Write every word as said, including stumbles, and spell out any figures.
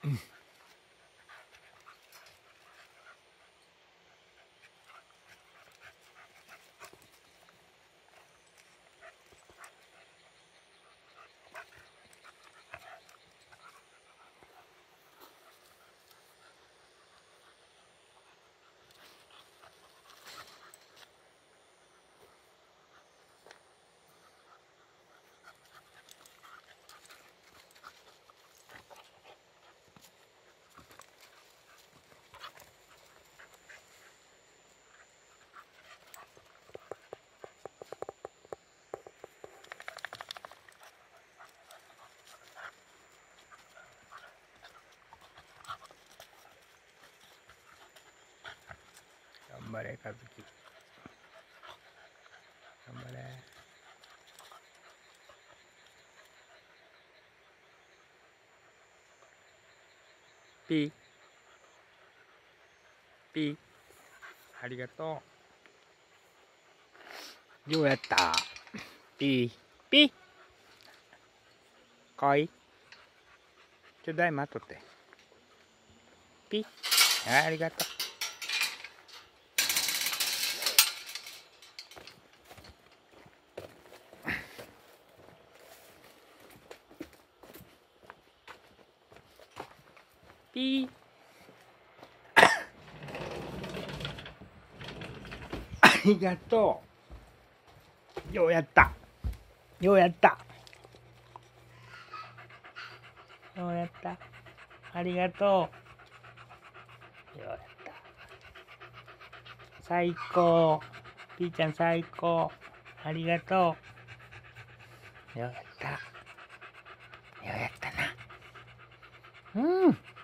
うん。頑張れ、和樹。頑張れ。ピー。ピー。ありがとう。ようやった。ピー。ピー。かわいい。ちょ、だい待っとって。ピー。はい、ありがとう。ピー。ありがとう。ようやった。ようやった。ようやった。ありがとう。ようやった。最高。ピーちゃん最高。ありがとう。ようやった。ようやったな。うん。